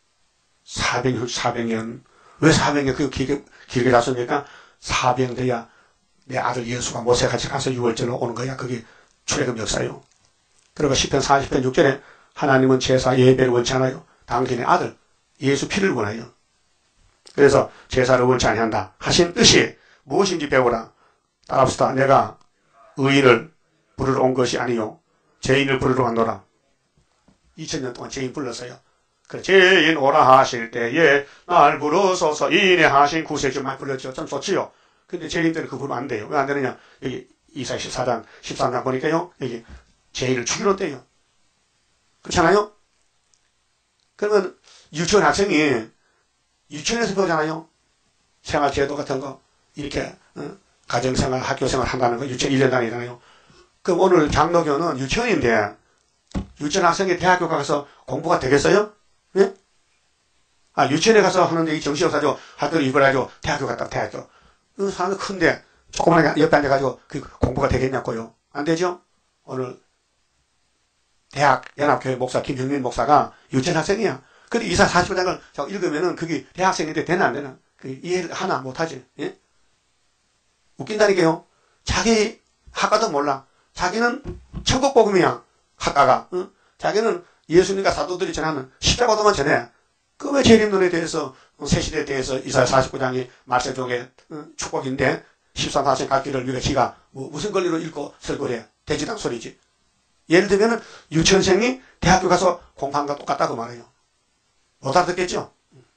400년. 왜 400년 그 길게 잤습니까? 400년 돼야 내 아들 예수가 모세같이 가서 6월절로 오는 거야. 그게 출애굽 역사요. 그리고 10편 40편 6절에 하나님은 제사 예배를 원치 않아요. 당신의 아들 예수 피를 원해요. 그래서 제사를 원치 아니한다 하신 뜻이 무엇인지 배우라. 따라합시다. 내가 의인을 부르러 온 것이 아니요 죄인을 부르러 왔노라. 2000년 동안 죄인 불렀어요. 그래, 죄인 오라 하실 때에 날 부르소서 인내하신 구세주 많이 불렀죠. 참 좋지요. 근데 죄인들은 그 부르면 안 돼요. 왜 안 되느냐? 여기 이사야 14장 13장 보니까요. 여기 죄인을 죽이러 떼요. 그렇잖아요? 그러면 유치원 학생이 유치원에서 배우잖아요. 생활제도 같은 거 이렇게 가정생활, 학교생활 한다는 거 유치원 1년 다니잖아요. 그럼 오늘 장로교는 유치원인데 유치원 학생이 대학교 가서 공부가 되겠어요? 예? 아, 유치원에 가서 하는데 이 정신없어가지고 학교를 입어가지고 대학교 갔다 대학교. 사람이 큰데 조그만하게 옆에 앉아가지고 그 공부가 되겠냐고요. 안 되죠? 오늘 대학 연합교회 목사 김형민 목사가 유치원 학생이야. 근데 이사 45장을 읽으면은 그게 대학생인데 되나 안 되나? 그 이해를 하나 못하지. 예? 웃긴다니까요. 자기 학과도 몰라. 자기는 천국복음이야. 학과가. 응? 자기는 예수님과 사도들이 전하는 십자가도만 전해. 그 왜 재림론에 대해서 새시대에 대해서 이사야 49장이 말세족의 축복인데 13사생 갈 길을 위해 지가 무슨 권리로 읽고 설거래. 돼지당 소리지. 예를 들면은 유치원생이 대학교 가서 공부한 거 똑같다고 말해요. 못 알아듣겠죠?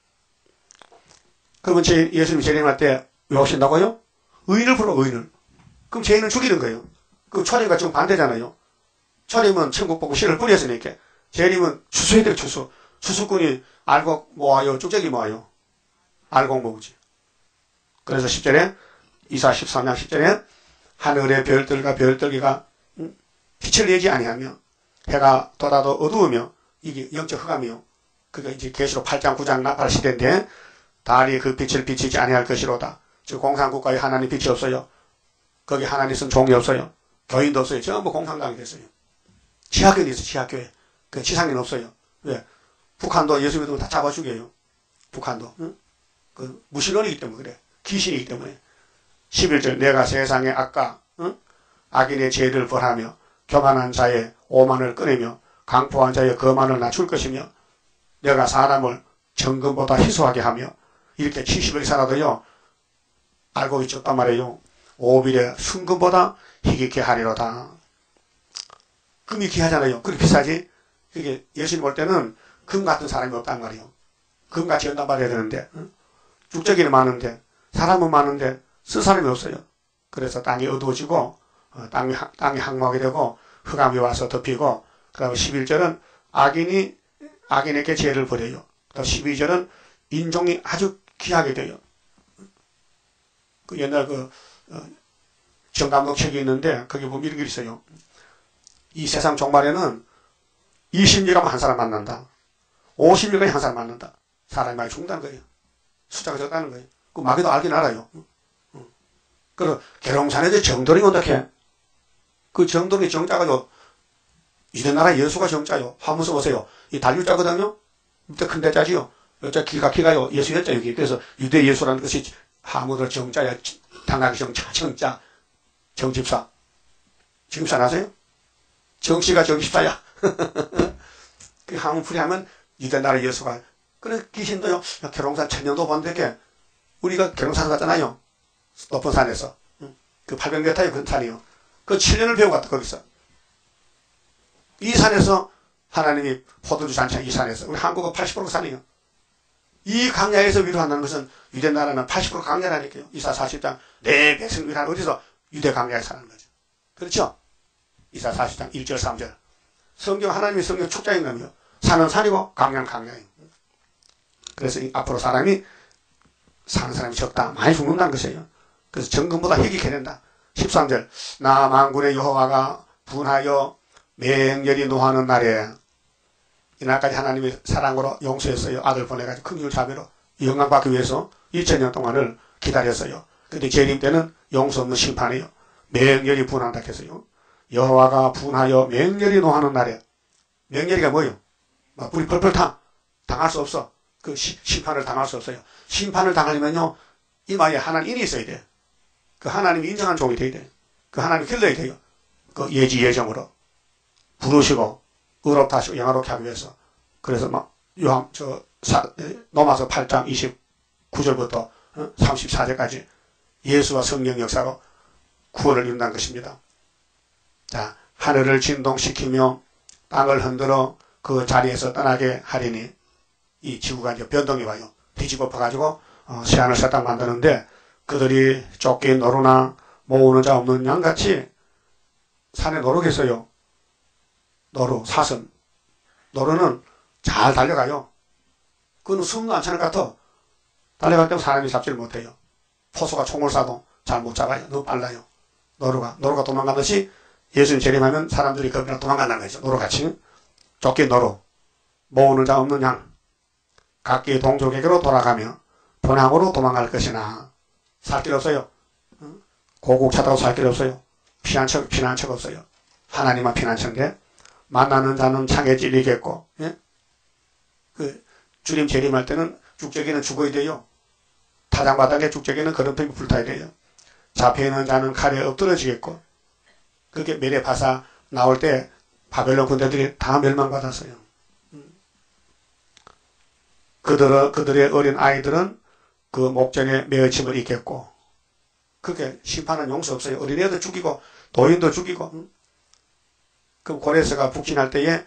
그러면 예수님이 재림할 때 왜 오신다고요? 의인을 불러, 의인을. 그럼 죄인은 죽이는 거예요. 그 초림과 지금 반대잖아요. 초림은 천국 보고 씨를 뿌렸으니까. 재림은 추수해야 돼요, 추수. 추수꾼이 알곡 모아요, 쭉저기 모아요. 알곡 모으지. 그래서 10절에, 이사 13장 10절에, 하늘의 별들과 별들기가 빛을 내지 아니하며, 해가 돋아도 어두우며, 이게 영적 흑암이요. 그게 이제 계시록 8장 9장 나팔 시대인데, 달이 그 빛을 비치지 아니할 것이로다. 즉 공산국가에 하나님 빛이 없어요. 거기 하나님 쓴 종이 없어요. 교인도 없어요. 전부 공산당이 됐어요. 지하교회 있어요. 지하교회. 그 지상인 없어요. 왜? 북한도 예수 믿으면 다 잡아 죽여요. 북한도. 응? 그 무신론이기 때문에 그래. 귀신이기 때문에. 11절 내가 세상의 악과 응? 악인의 죄를 벌하며 교만한 자의 오만을 끊으며 강포한 자의 거만을 낮출 것이며 내가 사람을 정금보다 희소하게 하며 이렇게 70을 살아도요. 알고 있었단 말이에요. 오빌의 순금보다 희귀케 하리로다. 금이 귀하잖아요. 그렇게 비싸지? 그게 예수님 볼 때는 금 같은 사람이 없단 말이에요. 금같이 연단받아야 되는데 쭉저기는 많은데 사람은 많은데 쓸 사람이 없어요. 그래서 땅이 어두워지고 땅이 항모하게 되고 흑암이 와서 덮이고 그 다음에 11절은 악인에게 죄를 버려요. 그 다음 12절은 인종이 아주 귀하게 돼요. 그 옛날 정감독 책이 있는데 거기 보면 이런 게 있어요. 이 세상 종말에는 20년 가면 한 사람 만난다. 50년 가면 한 사람 만난다. 사람이 많이 죽는다는 거예요. 숫자가 적다는 거예요. 그 마귀도 알긴 알아요. 그리고 계룡산에 정돌이 온다 해. 그 정돌이 정자가요. 유대나라 예수가 정자요. 화무서 보세요. 이 달유자거든요. 밑에 큰 대자지요. 여자 기가요. 예수 여자 여기. 그래서 유대 예수라는 것이 하무들 정자야. 당나귀 정자. 정집사. 정집사 아세요? 정씨가 정집사야. 그 하무풀이 하면 유대나라 예수가. 그래 귀신도요. 계룡산 천년도 본데게 우리가 계룡산 갔잖아요. 높은 산에서. 그 800m의 큰 산이요. 그 7년을 배우고 갔다 거기서. 이 산에서 하나님이 포도주 잔치한 이 산에서. 우리 한국은 80% 산이에요. 이 강야에서 위로한다는 것은 유대나라는 80% 강야라니까요. 이사 40장 내 백성 위로한 어디서 유대 강야에 사는 거죠. 그렇죠? 이사 40장 1절 3절. 성경 하나님의 성경 축자인 거며 산은 산이고 강야는 강야예요. 그래서 앞으로 사는 사람이 적다. 많이 죽는다는 것이에요. 그래서 정금보다 흙이 개된다. 13절 나 만군의 여호와가 분하여 맹렬히 노하는 날에 이날까지 하나님이 사랑으로 용서했어요. 아들 보내가지고 긍휼 자비로 영광받기 위해서 2000년 동안을 기다렸어요. 근데 재림 때는 용서 없는 심판이에요. 맹렬히 분한다 했어요. 여호와가 분하여 맹렬히 노하는 날에 맹렬이가 뭐예요? 막 불이 펄펄 타. 당할 수 없어. 그 심판을 당할 수 없어요. 심판을 당하려면요 이마에 하나님이 있어야 돼. 그 하나님이 인정한 종이 돼야 돼. 그 하나님 길러야 돼요. 그 예지 예정으로 부르시고 의롭다 하시고 영화롭게 하기 위해서. 그래서 막 로마서 8장 29절부터 34절까지 예수와 성령 역사로 구원을 이룬다는 것입니다. 자, 하늘을 진동시키며 땅을 흔들어 그 자리에서 떠나게 하리니 이 지구가 이제 변동이 와요. 뒤집어 퍼가지고 새하늘 새 땅 만드는데 그들이 쫓긴 노루나 모으는 자 없는 양같이 산에 노루겠어요. 노루, 사슴. 노루는 잘 달려가요. 그는 숨도 안 차는 것 같아. 달려갈 때면 사람이 잡지를 못해요. 포수가 총을 쏴도 잘 못 잡아요. 너무 빨라요. 노루가 도망가듯이 예수님 재림하면 사람들이 거기로 도망간다는 거죠. 노루같이. 쫓긴 노루, 모으는 자 없는 양, 각기 동족에게로 돌아가며 번항으로 도망갈 것이나 살 길 없어요. 고국 찾아도 살 길 없어요. 피난처가 없어요. 하나님만 피난처인데 만나는 자는 창에 찔리겠고, 예? 그 주님 재림할 때는 죽적이는 죽어야 돼요. 타장바닥에 죽적이는 거름병이 불타야 돼요. 잡혀있는 자는 칼에 엎드러지겠고, 그렇게 메레파사 나올 때 바벨론 군대들이 다 멸망받았어요. 그들의 어린 아이들은 그 목전에 매어침을 입겠고, 그렇게 심판은 용서 없어요. 어린애도 죽이고 도인도 죽이고. 그럼 고레스가 북진할 때에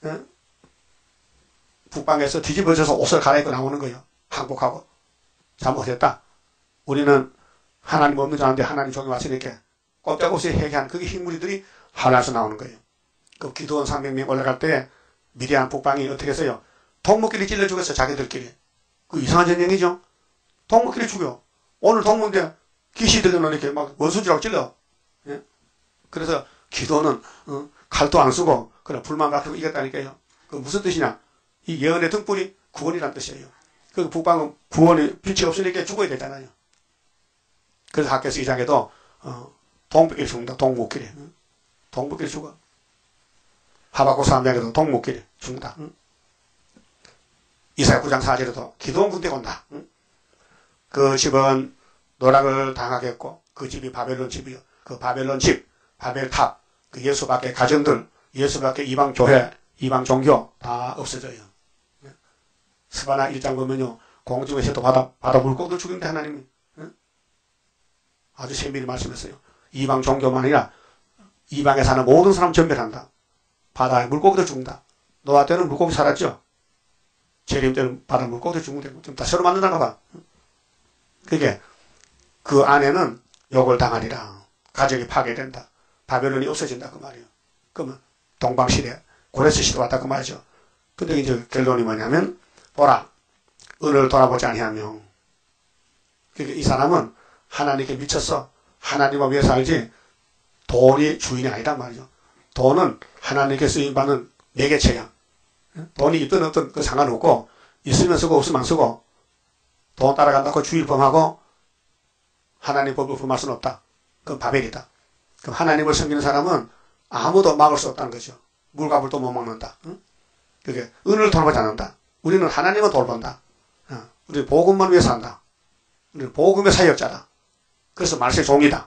북방에서 뒤집어져서 옷을 갈아입고 나오는 거예요. 항복하고. 잘못했다. 우리는 하나님 없는 줄 아는데 하나님 종이 와서 이렇게 꼼짝없이 회개한 그게 흰무리들이 하나에서 나오는 거예요. 그 기도원 300명 올라갈 때 미디안 북방이 어떻게 했어요? 동무끼리 찔러 죽였어. 자기들끼리. 그 이상한 전쟁이죠. 동무끼리 죽여. 오늘 동무인데 귀시 들려놓으면 이렇게 막 원수지라고 찔러. 예? 그래서 기도는 칼도 안 쓰고 그냥 불만 가지고 이겼다니까요. 그 무슨 뜻이냐? 이 예언의 등불이 구원이란 뜻이에요. 그 북방은 구원이 빛이 없으니까 죽어야 되잖아요. 그래서 학교에서 2장에도 동북끼리 죽는다. 동무끼리. 동북끼리 죽어. 하박국 3장에도 동무끼리 죽는다. 이사야 9장 4절에도 기도원 군대가 온다. 그 집은 노락을 당하겠고 그 집이 바벨론 집이요. 그 바벨론 집, 바벨탑, 그 예수 밖의 가정들, 예수 밖의 이방 교회, 이방 종교 다 없어져요. 스바나 1장 보면요. 공중에서도 바다 물고기들 죽이는데 하나님이 아주 세밀히 말씀했어요. 이방 종교만 아니라 이방에 사는 모든 사람 전멸한다. 바다에 물고기들 죽는다. 노아 때는 물고기 살았죠. 재림 때는 바다 물고기들 죽는데 좀 다 새로 만든다가 봐. 그게 그 안에는 욕을 당하리라. 가족이 파괴된다. 바벨론이 없어진다 그 말이에요. 그러면 동방시대 고레스 시대 왔다 그 말이죠. 근데 이제 결론이 뭐냐면 보라 은을 돌아보지 아니하며 그러니까 이 사람은 하나님께 미쳤어. 하나님과 위해 살지 돈이 주인이 아니란 말이죠. 돈은 하나님께 쓰임받는 매개체야. 돈이 있든 없든 그 상관없고 있으면 쓰고 없으면 안 쓰고 돈 따라간다고 주일범하고 하나님 법을 범할 수는 없다. 그건 바벨이다. 그럼 하나님을 섬기는 사람은 아무도 막을 수 없다는 거죠. 물가불도 못 먹는다. 그게 은을 돌보지 않는다. 우리는 하나님을 돌본다. 우리 복음만 위해서 한다. 우리는 복음의 사역자다. 그래서 말세의 종이다.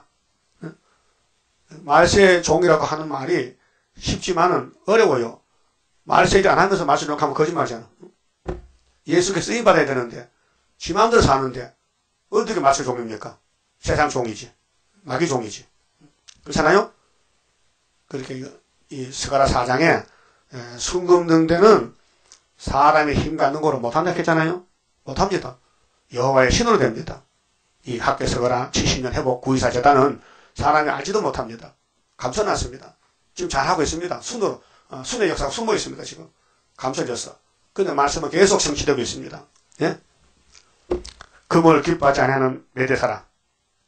말세의 종이라고 하는 말이 쉽지만은 어려워요. 말세 일 안 하면서 말세 종하면 거짓말이잖아. 예수께서 쓰임받아야 되는데 지 마음대로 사는데 어떻게 말세 종입니까? 세상 종이지. 마귀 종이지. 그렇잖아요? 그렇게 이 스가랴 4장에 순금등대는 사람의 힘 갖는 거로 못한다 했잖아요. 못합니다. 여호와의 신으로 됩니다. 이 학계 스가랴 70년 회복 구의사 재단은 사람이 알지도 못합니다. 감춰놨습니다. 지금 잘하고 있습니다. 순으로 순의 역사가 숨어 있습니다. 지금 감춰졌어. 근데 말씀은 계속 성취되고 있습니다. 예? 금을 기뻐하지 않는 메대사라.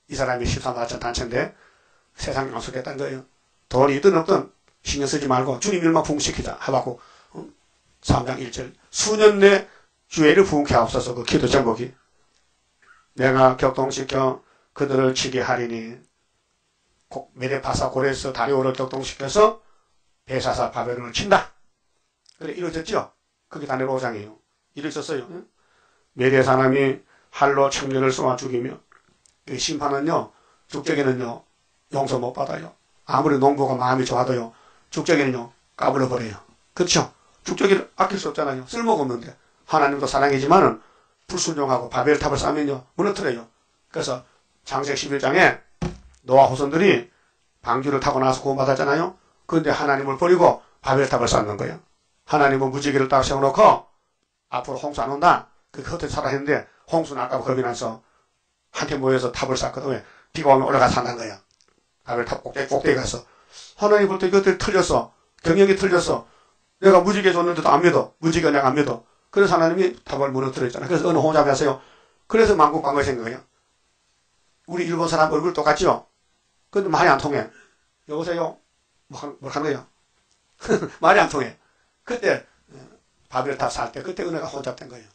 이 사람이 13, 4천 단체인데 세상 양속했다는 거예요. 돈이 있든 없든 신경 쓰지 말고 주님 일만 부흥시키자 하고 3장 1절 수년 내 주의를 부흥케 하옵소서. 그 기도 제목이 내가 격동시켜 그들을 치게 하리니 메데파사 고레스 다리오를 격동시켜서 베사사 바벨론을 친다. 그래 이루어졌죠. 그게 다니엘 5장이에요. 이루어졌어요. 메대 사람이 할로 청년을 쏘아 죽이며 심판은요 죽적에는요 용서 못 받아요. 아무리 농부가 마음이 좋아도요 죽적에는요 까불어 버려요. 그렇죠? 죽적이를 아낄 수 없잖아요. 쓸모가 없는데 하나님도 사랑이지만은 불순종하고 바벨탑을 쌓으면요 무너뜨려요. 그래서 창세기 11장에 노아 후손들이 방주를 타고 나서 구원받았잖아요. 그런데 하나님을 버리고 바벨탑을 쌓는 거예요. 하나님은 무지개를 딱 세워놓고 앞으로 홍수 안 온다. 그게 헛되이 살아 했는데 홍수 날까 봐 겁이 나서 한테 모여서 탑을 쌓거든. 왜? 비가 오면 올라가 산다는 거야. 바벨탑 꼭대기 가서 하나님 볼 때 이것들 틀렸어. 경영이 틀렸어. 내가 무지개 줬는데도 안 믿어. 무지개 내가 안 믿어. 그래서 하나님이 탑을 무너뜨렸잖아. 그래서 어느 호잡이 하세요. 그래서 만국 방언이 생긴 거예요. 우리 일본 사람 얼굴 똑같죠? 근데 말이 안 통해. 여보세요? 뭐 하는 거야? 말이 안 통해. 그때 바벨탑 살 때 그때 은혜가 혼잡된 거예요.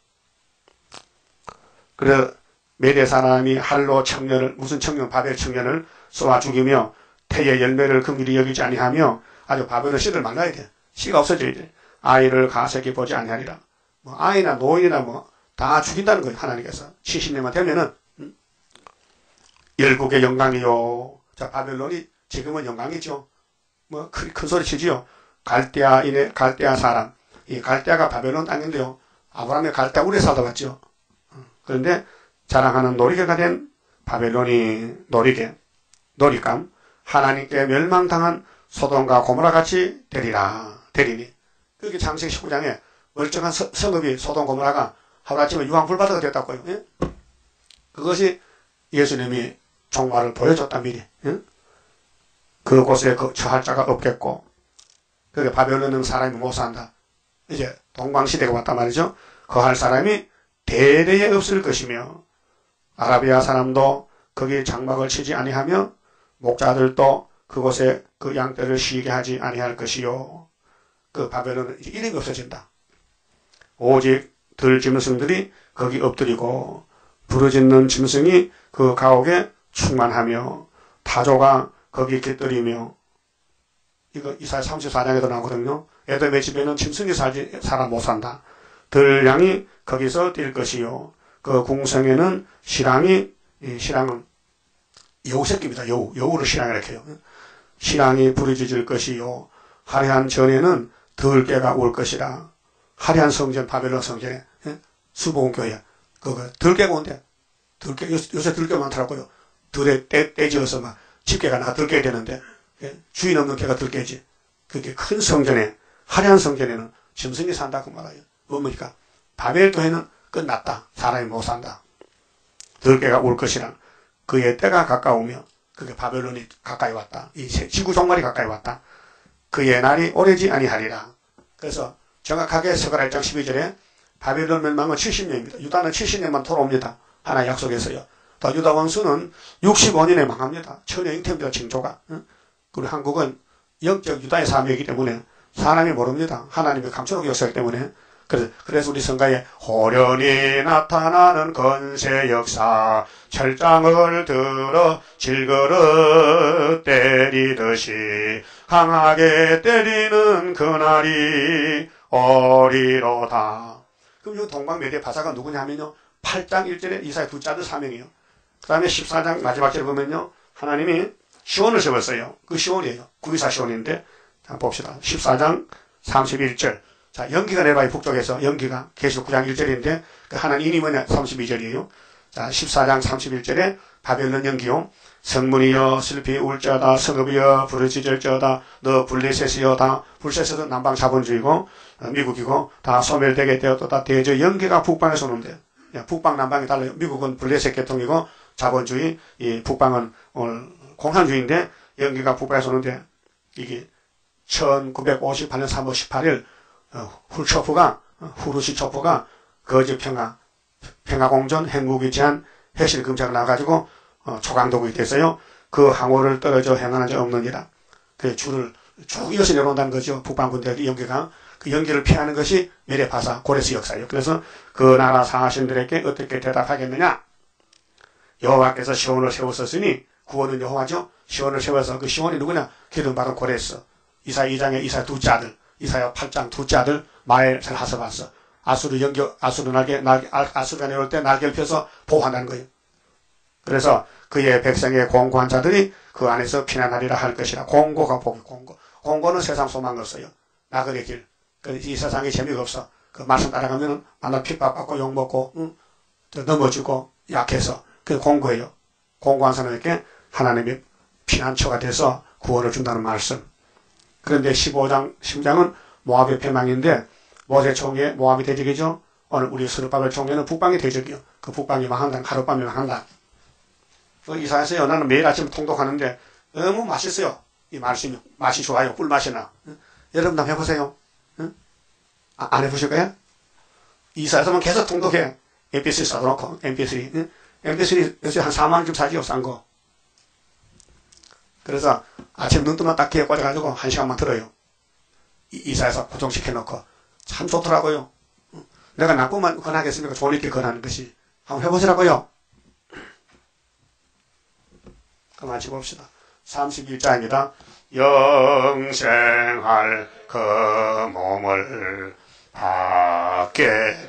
그래서 메대 사람이 할로 청년을 무슨 청년 바벨 청년을 쏘아 죽이며 태의 열매를 긍휼히 여기지 아니하며 아주 바벨론 씨를 만나야 돼. 씨가 없어져야 돼. 아이를 가색히 보지 아니하리라. 뭐 아이나 노인이나 뭐 다 죽인다는 거예요. 하나님께서 70년만 되면은 열국의 영광이요. 자 바벨론이 지금은 영광이죠. 뭐 큰 소리 치지요. 갈대아 사람. 이 갈대아가 바벨론 땅인데요. 아브라함의 갈대아 우리에 살다 왔죠. 그런데 자랑하는 놀이개가 된 바벨론이 놀이감 하나님께 멸망당한 소돔과 고모라 같이 되리니 그게 창세기 19장에 멀쩡한 성읍이 소돔 고모라가 하루아침에 유황불바다가 됐다고요. 예? 그것이 예수님이 종말을 보여줬단 미리. 예? 그곳에 처할 자가 없겠고 그게 바벨론은 사람이 못 산다. 이제 동방시대가 왔단 말이죠. 거할 사람이 대대에 없을 것이며 아라비아 사람도 거기 장막을 치지 아니하며 목자들도 그곳에 그 양떼를 쉬게 하지 아니할 것이요. 그 바벨론은 이제 이름이 없어진다. 오직 들짐승들이 거기 엎드리고 부르짖는 짐승이 그 가옥에 충만하며 타조가 거기 깃들이며 이거 이사야 34장에도 나오거든요. 에돔의 집에는 짐승이 살아 못 산다. 들량이 거기서 뛸 것이요. 그 궁성에는 신랑은 여우 새끼입니다. 여우를 신랑이라고 해요. 신랑이 부르짖을 것이요. 화려한 전에는 들깨가 올 것이라. 화려한 성전 바벨론 성전에 수봉교회 그거 들깨가 온대. 요새 들깨 많더라고요. 들에 떼지어서 막 집게가 나 들깨 되는데 주인 없는 개가 들깨지. 그게 큰 성전에 화려한 성전에는 짐승이 산다 그 말이에요. 뭡니까? 바벨교회는 끝났다. 사람이 못 산다. 들깨가 올 것이라. 그의 때가 가까우며 그게 바벨론이 가까이 왔다. 이 지구 종말이 가까이 왔다. 그의 날이 오래지 아니하리라. 그래서 정확하게 스가랴 1장 12절에 바벨론 멸망은 70년입니다. 유다는 70년만 돌아옵니다. 하나 약속했어요. 또 유다 원수는 65년에 망합니다. 천여 잉태입니다. 징조가. 그리고 한국은 영적 유다의 삶이기 때문에 사람이 모릅니다. 하나님의 감춰놓고 역사이기 때문에. 그래서 우리 성가에 호련히 나타나는 건세 역사 철장을 들어 질그릇 때리듯이 강하게 때리는 그날이 오리로다. 그럼 이 동방메대 바사가 누구냐면요. 8장 1절에 이사야 두 아들 사명이에요. 그 다음에 14장 마지막 절에 보면요. 하나님이 시온을 세웠어요. 그 시온이에요. 구이사 시온인데 자 봅시다. 14장 31절. 자, 연기가 내려와요. 북쪽에서. 연기가. 계시록 9장 1절인데, 그 하나님 이름이 뭐냐? 32절이에요. 자, 14장 31절에 바벨론 연기요. 성문이여 슬피 울자다. 성읍이여 부르짖을자다. 너 블레셋이여다. 블레셋은 남방 자본주의고, 미국이고, 다 소멸되게 되었다. 대저 연기가 북방에서 오는데, 북방 남방이 달라요. 미국은 블레셋 계통이고, 자본주의, 이 북방은 오늘 공산주의인데, 연기가 북방에서 오는데, 이게 1958년 3월 18일, 후르시초프가 거짓 평화공전 핵무기 제한 핵실 금지를 나가지고 초강도국이 됐어요. 그 항우를 떨어져 행하는 자 없느니라. 그 줄을 쭉 이어서 내려온다는 거죠. 북방군대의 연기가. 그 연기를 피하는 것이 메레파사 고레스 역사예요. 그래서 그 나라 상하신들에게 어떻게 대답하겠느냐. 여호와께서 시온을 세웠었으니 구원은 여호와죠. 시온을 세워서 그 시온이 누구냐. 기름 받은 고레스. 이사야 2장에 이사야 둘째 아들. 이사야 8장 둘째 아들 마엘을 하서봤어. 아수르가 내려올 때 날개를 펴서 보호한다는 거예요. 그래서 그의 백성의 공고한 자들이 그 안에서 피난하리라 할 것이라. 공고가 복이 공고. 공고는 세상 소망 없어요. 나그네 길. 이 세상에 재미가 없어. 그 말씀 따라가면은 만나 핍박받고 욕먹고, 넘어지고, 약해서. 그게 공고예요. 공고한 사람에게 하나님의 피난처가 돼서 구원을 준다는 말씀. 그런데 15장, 10장은 모압의 패망인데, 모세 총리의 모압이 대적이죠. 오늘 우리 스룹바벨 총리는 북방의 대적이요. 그 북방이 망한다. 하룻밤에 망한다. 이사야서요. 나는 매일 아침 통독하는데 너무 맛있어요. 이 말씀이 맛이 좋아요. 꿀맛이나. 여러분 한번 해보세요. 안 해보실 거예요? 이사야서만 계속 통독해. MP3 써놓고 MP3. MP3 요새 한 4만원쯤 사지요. 싼 거. 그래서 아침 눈 뜨면 딱 귀에 꽂아가지고 1시간만 들어요. 이사야서 고정시켜놓고 참 좋더라고요. 내가 나쁘만 권하겠습니까? 좋은 일을 권하는 것이. 한번 해보시라고요. 그럼 같이 봅시다. 31자입니다. 영생할 그 몸을 받게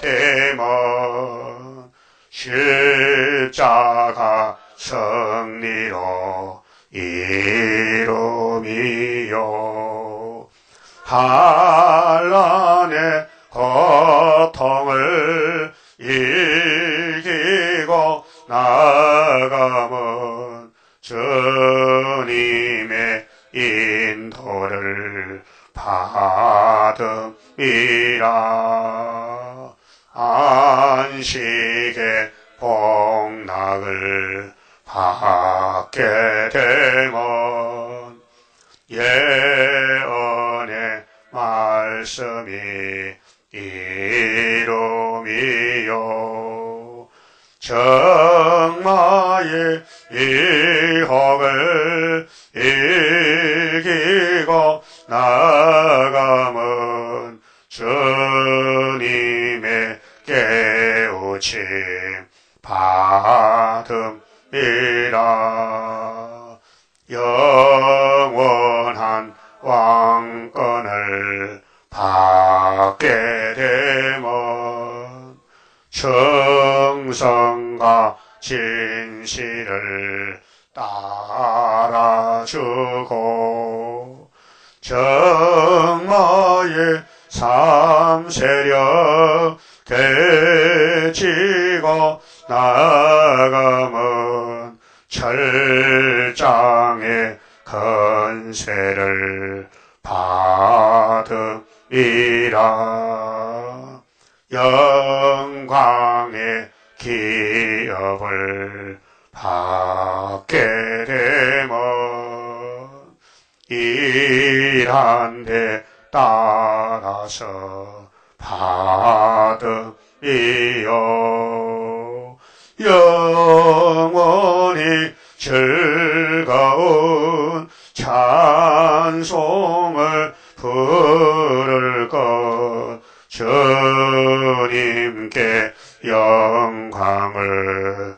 되면 십자가 승리로 이루미요. 환난의 고통을 이기고 나가면 주님의 인도를 받음이라. 안식의 복락을 받게 되면 예언의 말씀이 이루미요. 정마의 유혹을 이기고 나가면 주님의 깨우침 받음이라. 영원한 왕권을 받게 되면 정성과 진실을 따라주고 정마의 삼세력 개치고 나가면 철장의 건세를 받음이라. 영광의 기업을 받게 되면 일한 데 따라서 받음이요. 영원히 즐거운 찬송을 부를 것 주님께 영광을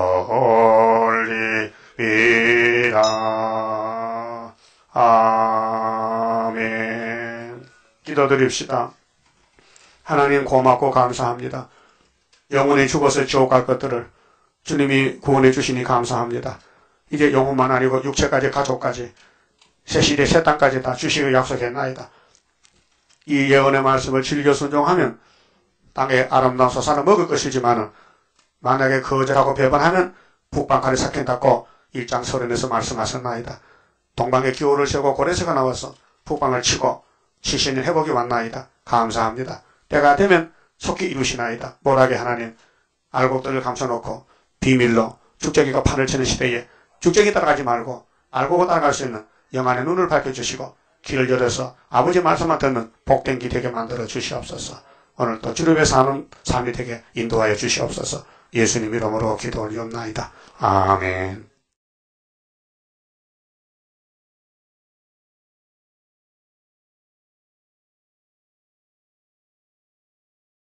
돌리리라. 아멘. 기도드립시다. 하나님 고맙고 감사합니다. 영혼이 죽어서 지옥 갈 것들을 주님이 구원해 주시니 감사합니다. 이제 영혼만 아니고 육체까지 가족까지 새 시대 새 땅까지 다 주시고 약속했나이다. 이 예언의 말씀을 즐겨 순종하면 땅에 아름다운 소산을 먹을 것이지만 만약에 거절하고 배반하면 북방칼이 삭힌다고 1장 서론에서 말씀하셨나이다. 동방의 기호를 세우고 고레스가 나와서 북방을 치고 70년 회복이 왔나이다. 감사합니다. 때가 되면 속히 이루시나이다. 모락의 하나님 알곡들을 감춰놓고 비밀로 죽쟁이가 판을 치는 시대에 죽쟁이 따라가지 말고 알곡을 따라갈 수 있는 영안의 눈을 밝혀주시고 길을 열어서 아버지 말씀만 듣는 복된 기 되게 만들어 주시옵소서. 오늘도 주님의 사는 삶이 되게 인도하여 주시옵소서. 예수님 이름으로 기도 올리옵나이다. 아멘.